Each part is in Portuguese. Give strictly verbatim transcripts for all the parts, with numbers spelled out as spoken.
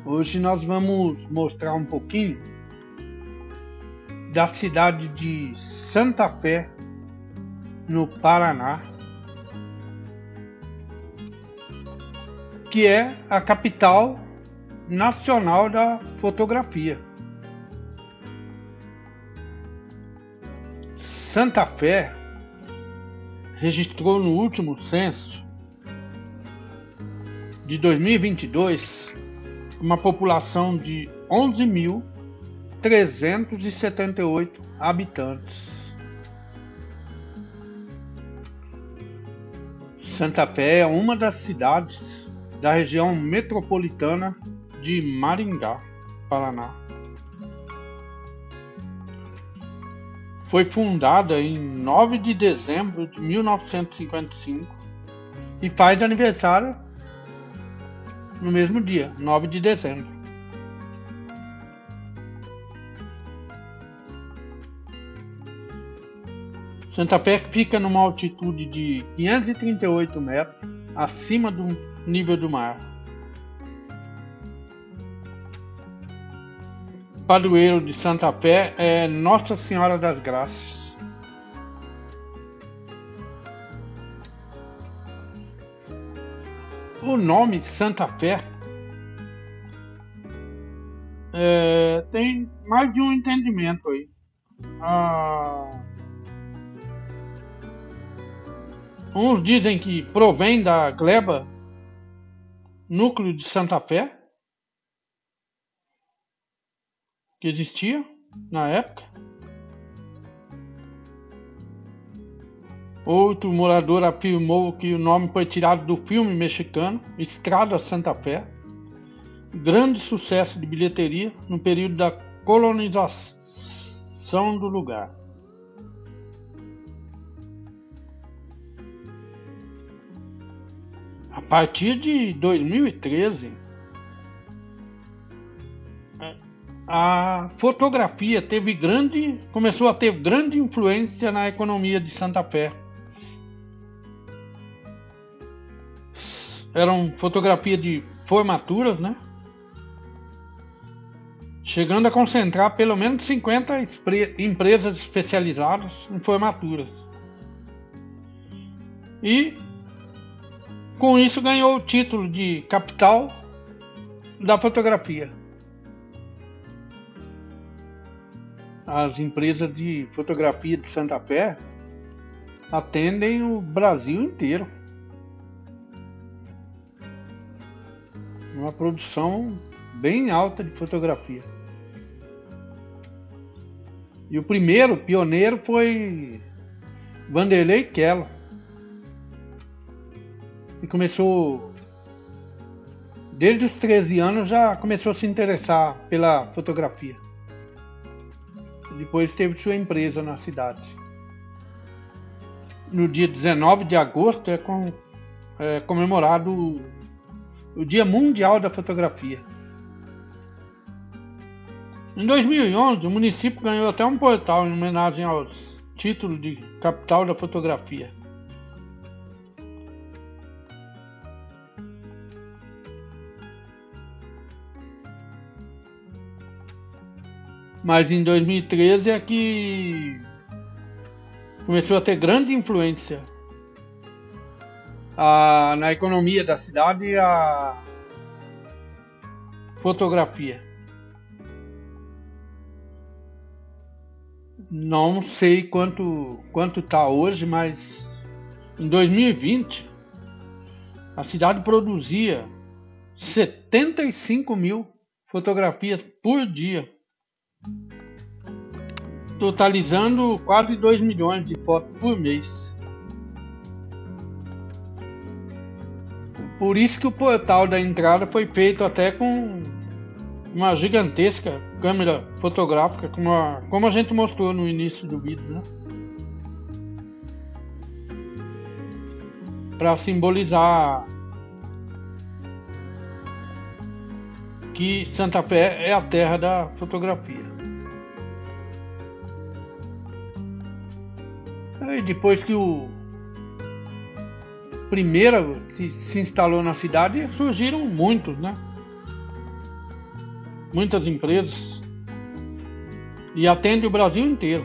Hoje nós vamos mostrar um pouquinho da cidade de Santa Fé, no Paraná, que é a capital nacional da fotografia. Santa Fé registrou no último censo de dois mil e vinte e dois uma população de onze mil trezentos e setenta e oito habitantes. Santa Fé é uma das cidades da região metropolitana de Maringá, Paraná. Foi fundada em nove de dezembro de mil novecentos e cinquenta e cinco e faz aniversário no mesmo dia, nove de dezembro. Santa Fé fica numa altitude de quinhentos e trinta e oito metros acima do nível do mar. O padroeiro de Santa Fé é Nossa Senhora das Graças. O nome Santa Fé é, tem mais de um entendimento aí. Ah, uns dizem que provém da gleba, núcleo de Santa Fé, que existia na época. Outro morador afirmou que o nome foi tirado do filme mexicano Estrada Santa Fé, grande sucesso de bilheteria no período da colonização do lugar. A partir de dois mil e treze, a fotografia teve grande, começou a ter grande influência na economia de Santa Fé. Eram fotografias de formaturas, né? Chegando a concentrar pelo menos cinquenta empresas especializadas em formaturas. E com isso ganhou o título de capital da fotografia. As empresas de fotografia de Santa Fé atendem o Brasil inteiro. Uma produção bem alta de fotografia. E o primeiro pioneiro foi Vanderlei Keller. E começou, desde os treze anos, já começou a se interessar pela fotografia. Depois teve sua empresa na cidade. No dia dezenove de agosto é, com, é comemorado o, o Dia Mundial da Fotografia. Em dois mil e onze, o município ganhou até um portal em homenagem aos títulos de capital da fotografia. Mas em dois mil e treze é que começou a ter grande influência a, na economia da cidade a fotografia. Não sei quanto quanto está hoje, mas em dois mil e vinte a cidade produzia setenta e cinco mil fotografias por dia, totalizando quase dois milhões de fotos por mês. Por isso que o portal da entrada foi feito até com uma gigantesca câmera fotográfica, como a, como a gente mostrou no início do vídeo, né? Para simbolizar que Santa Fé é a terra da fotografia. E depois que o primeiro que se instalou na cidade, surgiram muitos, né? muitas empresas e atende o Brasil inteiro.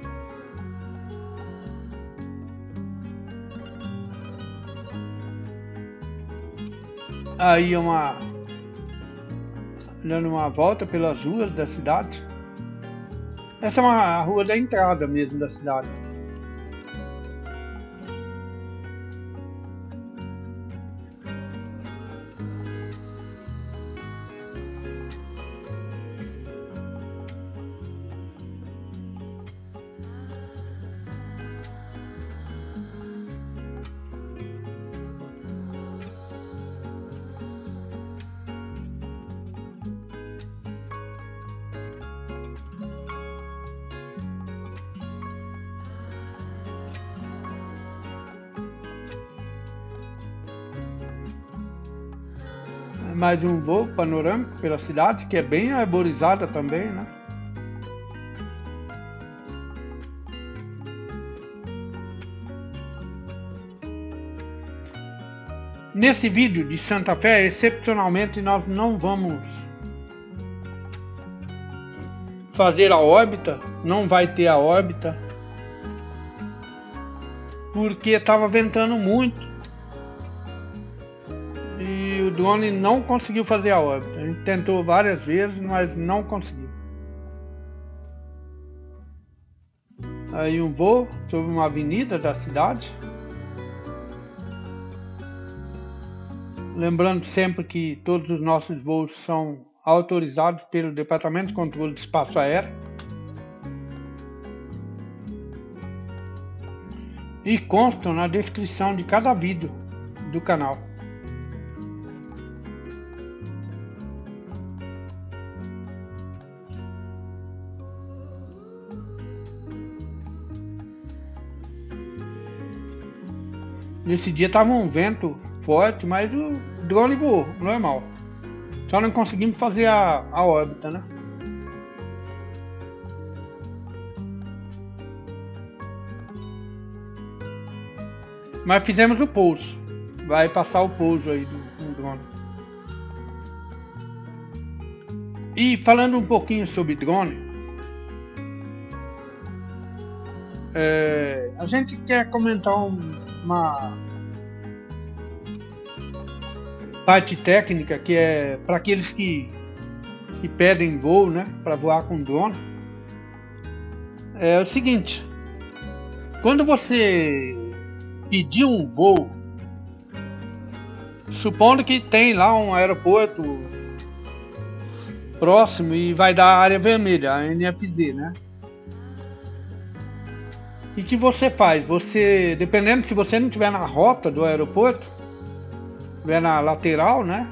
Aí uma dando uma volta pelas ruas da cidade. Essa é uma a rua da entrada mesmo da cidade. Mais um voo panorâmico pela cidade, que é bem arborizada também, né? Nesse vídeo de Santa Fé, excepcionalmente nós não vamos fazer a órbita, não vai ter a órbita, porque estava ventando muito. E o drone não conseguiu fazer a órbita. A gente tentou várias vezes, mas não conseguiu. Aí um voo sobre uma avenida da cidade. Lembrando sempre que todos os nossos voos são autorizados pelo Departamento de Controle de Espaço Aéreo. E constam na descrição de cada vídeo do canal. Nesse dia estava um vento forte, mas o drone voou, normal. Só não conseguimos fazer a, a órbita, né? Mas fizemos o pouso. Vai passar o pouso aí do, do drone. E falando um pouquinho sobre drone, é, a gente quer comentar um, uma parte técnica que é para aqueles que, que pedem voo, né, para voar com drone. É o seguinte: quando você pedir um voo, supondo que tem lá um aeroporto próximo e vai dar área vermelha, a N F Z, né? E que você faz? Você, dependendo se você não estiver na rota do aeroporto, estiver na lateral, né?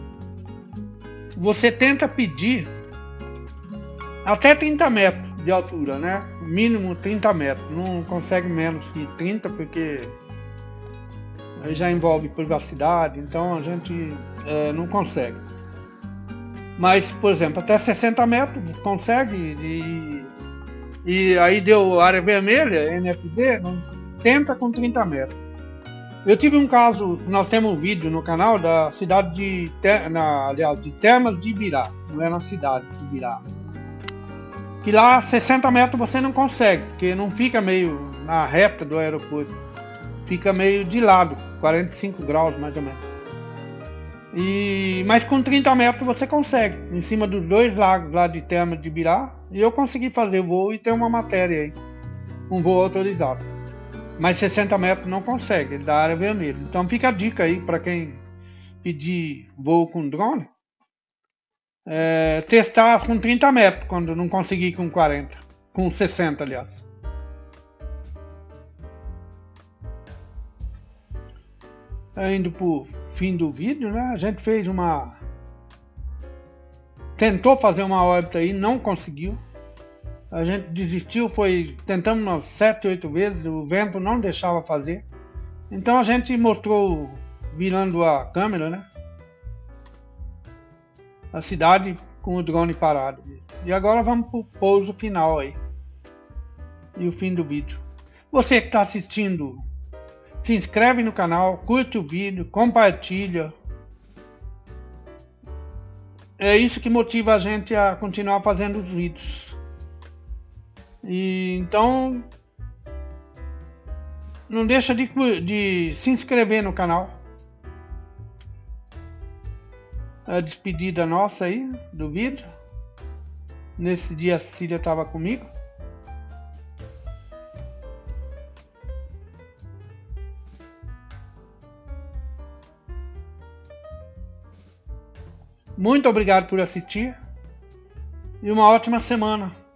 Você tenta pedir até trinta metros de altura, né? Mínimo trinta metros. Não consegue menos que trinta porque aí já envolve privacidade, então a gente é, não consegue. Mas, por exemplo, até sessenta metros consegue e E aí deu área vermelha, N F Z, não, tenta com trinta metros. Eu tive um caso, nós temos um vídeo no canal da cidade de, na, aliás, de Termas de Ibirá, não é na cidade de Ibirá. Que lá sessenta metros você não consegue, porque não fica meio na reta do aeroporto, fica meio de lado, quarenta e cinco graus mais ou menos. E, mas com trinta metros você consegue, em cima dos dois lagos lá de Termas de Ibirá, e eu consegui fazer voo e ter uma matéria aí, um voo autorizado. Mas sessenta metros não consegue, ele dá área vermelha. Então fica a dica aí para quem pedir voo com drone, é, testar com trinta metros, quando não conseguir com quarenta, com sessenta aliás. Indo pro fim do vídeo, né? A gente fez uma... Tentou fazer uma órbita aí, não conseguiu. A gente desistiu, foi... Tentamos umas sete, oito vezes, o vento não deixava fazer. Então a gente mostrou, virando a câmera, né? A cidade com o drone parado. E agora vamos pro pouso final aí. E o fim do vídeo. Você que está assistindo, se inscreve no canal, curte o vídeo, compartilha. é isso que motiva a gente a continuar fazendo os vídeos. E então não deixa de, de se inscrever no canal. A despedida nossa aí do vídeo. Nesse dia a Cecília estava comigo. Muito obrigado por assistir e uma ótima semana.